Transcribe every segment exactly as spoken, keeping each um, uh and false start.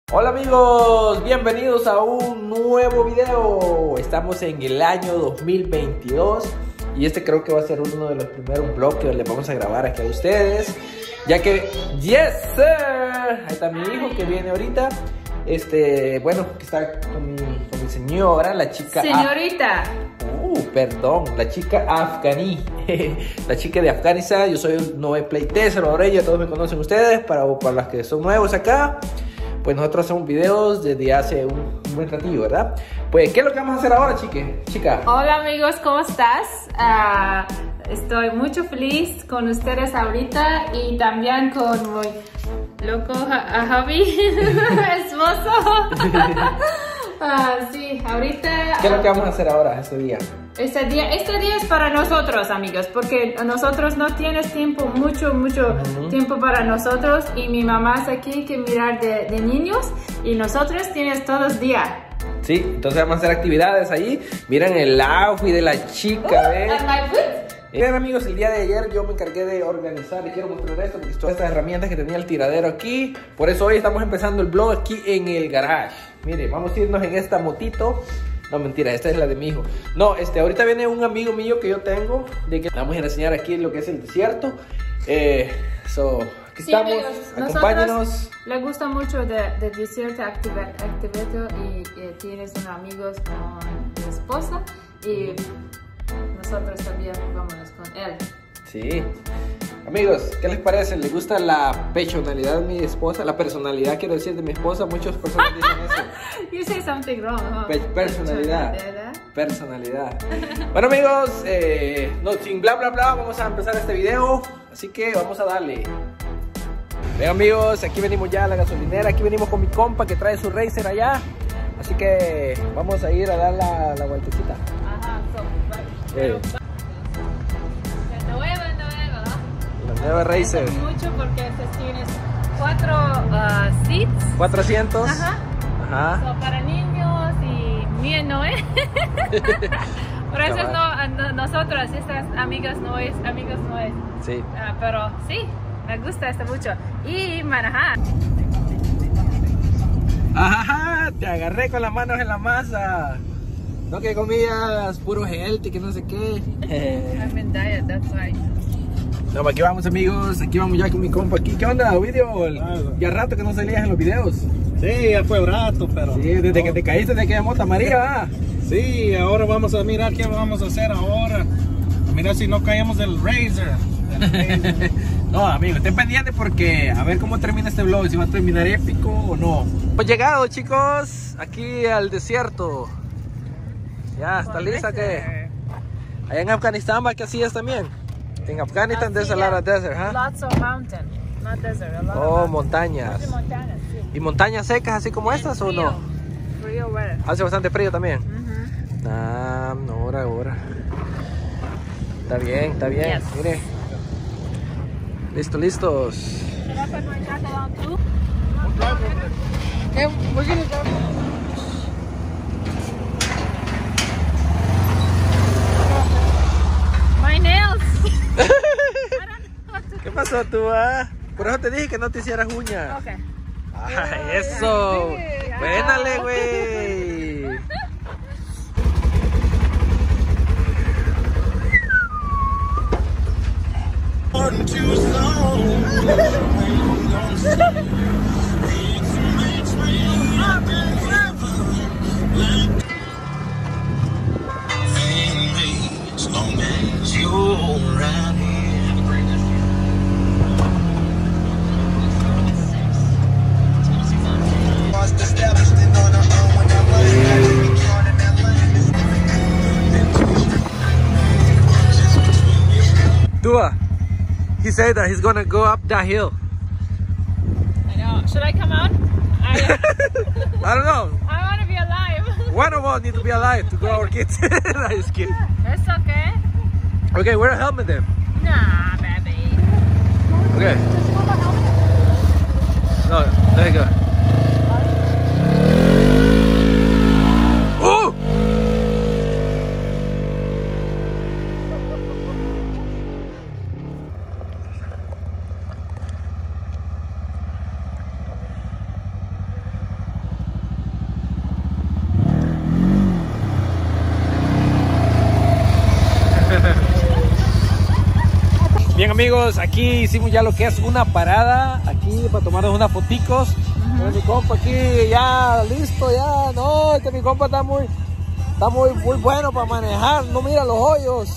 Hola amigos, bienvenidos a un nuevo video. Estamos en el año dos mil veintidós y este creo que va a ser uno de los primeros vlogs que les vamos a grabar aquí a ustedes, ya que, yes sir, ahí está mi hijo que viene ahorita. Este, bueno, que está con mi, con mi señora, la chica Señorita. Uh, perdón, la chica afganí. La chica de Afganistán. Yo soy un nuevo playtester, ahora ya todos me conocen ustedes. Para, para los que son nuevos acá, pues nosotros hacemos videos desde hace un, un buen ratillo, ¿verdad? Pues, ¿qué es lo que vamos a hacer ahora, chique? Chica? Hola amigos, ¿cómo estás? Uh, estoy mucho feliz con ustedes ahorita y también con mi loco a Javi, esposo. uh, sí, ahorita... ¿Qué es lo que vamos a hacer ahora, este día? Este día, este día es para nosotros, amigos, porque nosotros no tienes tiempo, mucho, mucho uh-huh. tiempo para nosotros, y mi mamá es aquí que mirar de, de niños, y nosotros tienes todos los días. Sí, entonces vamos a hacer actividades ahí. Miren el outfit de la chica, uh, ¿ves? Uh, Bien amigos, el día de ayer yo me encargué de organizar y quiero mostrar esto porque todas estas herramientas que tenía el tiradero aquí. Por eso hoy estamos empezando el vlog aquí en el garage. Miren, vamos a irnos en esta motito. No, mentira, esta es la de mi hijo. No, este, ahorita viene un amigo mío que yo tengo, de que vamos a ir a enseñar aquí lo que es el desierto. Eh, so, aquí sí, estamos, amigos, acompáñenos. Le gusta mucho de, de desierto activito y, y tienes unos amigos con mi esposa y nosotros también vámonos con él. Sí. Amigos, ¿qué les parece? ¿Les gusta la personalidad de mi esposa? La personalidad, quiero decir, de mi esposa. Muchas personas dicen eso. You say something wrong, huh? Pe personalidad. Personalidad. Bueno amigos, eh, no, sin bla bla bla, vamos a empezar este video. Así que vamos a darle. Ven amigos, aquí venimos ya a la gasolinera. Aquí venimos con mi compa que trae su Racer allá. Así que vamos a ir a dar la, la vueltecita. Ajá, so, eh. La nueva, nueva. La nueva Racer. Mucho porque tienes cuatro uh, seats. Cuatro asientos. Ajá. Ajá. So, para niños y mío no es. Por eso no, no, nosotros, estas amigas no es, amigos no es. Sí. Uh, pero sí, me gusta esto mucho. Y manejar. Ajá, te agarré con las manos en la masa. No que comías puro healthy, que no sé qué. I'm in diet, that's why. No, aquí vamos amigos, aquí vamos ya con mi compa aquí. ¿Qué onda, video? Ya rato que no salías en los videos. Sí, ya fue rato, pero... Sí, desde no. que te caíste de aquella mota María. Sí, ahora vamos a mirar qué vamos a hacer ahora. Mira si no caemos del Razer. Del No, amigos, estén pendientes porque a ver cómo termina este vlog, si va a terminar épico o no. Hemos llegado, chicos, aquí al desierto. Ya, ¿está lista que? Allá en Afganistán, ¿va que así es también? En Afganistán, there's a lot of desert, ¿huh? Lots of mountain, not desert, a lot oh, of montañas. montañas sí. ¿Y montañas secas así como estas frío. o no? Frío, weather. Hace bastante frío también. Uh-huh. Ah, no, ahora, ahora. Está bien, está bien, Yes. mire. Listo, listos. Should I put my jacket on too? Yeah, we're gonna go. My nails. ¿Qué pasó tú, ah? Por eso te dije que no te hicieras uñas. Okay. Ah, eso. Yeah. Buénale, güey. Dua, he said that he's gonna go up that hill. I know. Should I come out? I, I don't know. I want to be alive. One of us need to be alive to grow our kids. No, just kidding. It's okay. Okay, wear a helmet then. Nah, baby. Okay. No, there you go. Oh! Bien amigos, aquí hicimos ya lo que es una parada, aquí para tomarnos unas foticos. Uh-huh. Mi compa aquí ya listo, ya, no, este mi compa está muy, está muy, muy bueno para manejar, no mira los hoyos.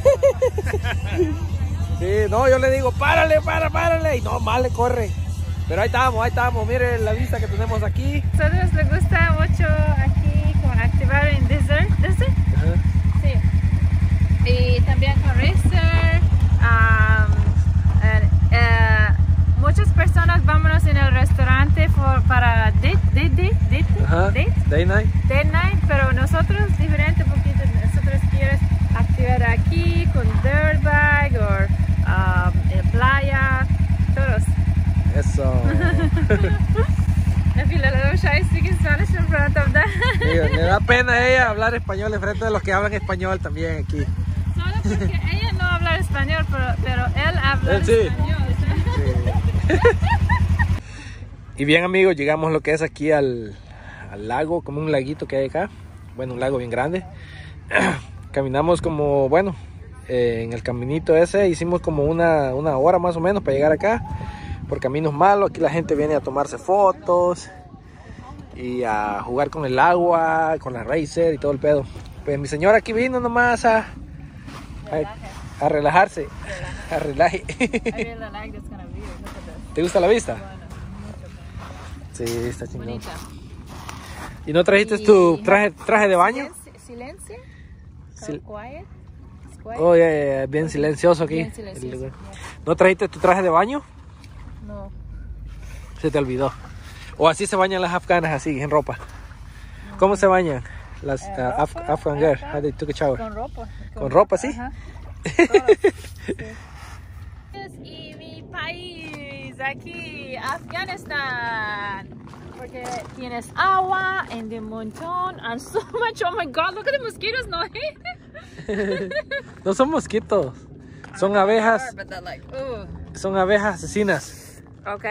Sí, no, yo le digo, párale, para, párale, y no, mal le corre. Pero ahí estamos, ahí estamos, miren la vista que tenemos aquí. A nosotros les gusta mucho aquí con activar en desert, desert. Uh-huh. Sí. Y también con racer. Um, uh, uh, muchas personas vámonos en el restaurante for, para date, date, date, date, uh-huh. date, day night, day night, pero nosotros diferente porque nosotros quieres activar aquí con dirt bag o um, playa, todos. Eso. I feel a little shy speaking Spanish in front of them. Sí, me da pena a ella hablar español en frente de los que hablan español también aquí. Solo porque ella no habla español, pero, pero él habla él sí. español. Sí. Y bien amigos, llegamos a lo que es aquí al, al lago, como un laguito que hay acá. Bueno, un lago bien grande. Caminamos como, bueno, eh, en el caminito ese hicimos como una, una hora más o menos para llegar acá. Por caminos malos, aquí la gente viene a tomarse fotos y a jugar con el agua, con la racer y todo el pedo. Pues mi señora aquí vino nomás a, a, a relajarse, a relaje. ¿Te gusta la vista? Sí, está chingón. Bonita. ¿Y no trajiste y tu traje, traje de baño? Silencio. Sil quiet. Oh, yeah, yeah, bien silencioso aquí. Bien silencioso. ¿No trajiste tu traje de baño? No. Se te olvidó. O así se bañan las afganas, así, en ropa. No. ¿Cómo se bañan las uh, Af Afghan girls? How they took a shower? Con ropa. ¿Con, ¿Con ropa, sí? Ajá. Sí. Y mi país, aquí, Afganistán. Porque tienes agua en el montón and so much. Oh my God, look at the mosquitoes, no? No son mosquitos, son abejas. Like, son abejas asesinas. Ok.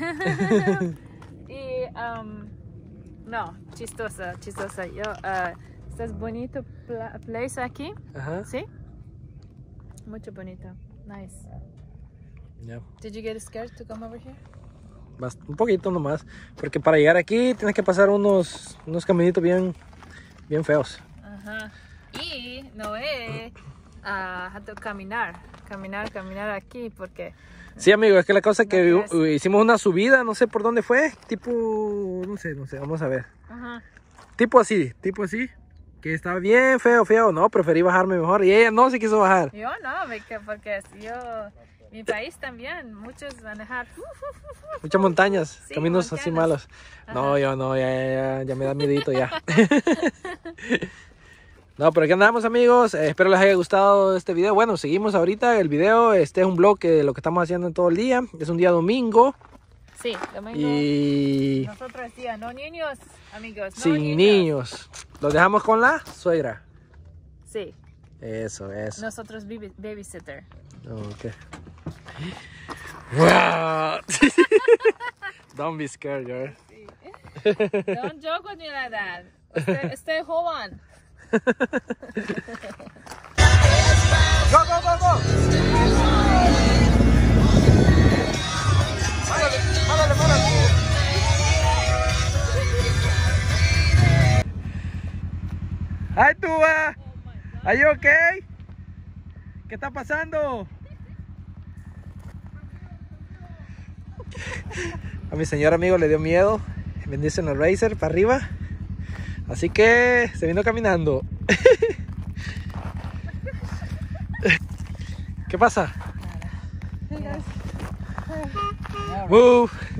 Y, um, no, chistosa, chistosa. Yo, uh, ¿estás bonito pla place aquí? Ajá. ¿Sí? Mucho bonito. Nice. Yeah. Did you get scared to come over here? Un poquito nomás, porque para llegar aquí tienes que pasar unos, unos caminitos bien, bien feos. Ajá. Y Noé uh, ha de caminar, caminar, caminar aquí porque... Sí, amigo, es que la cosa es que no hicimos una subida, no sé por dónde fue, tipo, no sé, no sé, vamos a ver. Ajá. Tipo así, tipo así, que estaba bien feo, feo, no, preferí bajarme mejor y ella no se quiso bajar. Yo no, porque yo... Mi país también, muchos manejar. Muchas montañas, sí, caminos montañas. Así malos. Ajá. No, yo no, ya, ya, ya me da miedito ya. No, pero aquí andamos amigos, eh, espero les haya gustado este video. Bueno, seguimos ahorita el video, este es un vlog de lo que estamos haciendo en todo el día. Es un día domingo. Sí, domingo. Y... nosotros día, no niños, amigos. No sin niños. niños. Los dejamos con la suegra. Sí. Eso, eso. Nosotros baby, babysitter. Ok. Wow. Don't be scared, girl. Don't joke with me like that. Stay, stay hold on. Go, go, go, go. Párale, párale, párale. Hi, Tua. Are you okay? ¿Qué está pasando? A mi señor amigo le dio miedo venirse en el racer para arriba, así que se vino caminando. ¿Qué pasa? Move.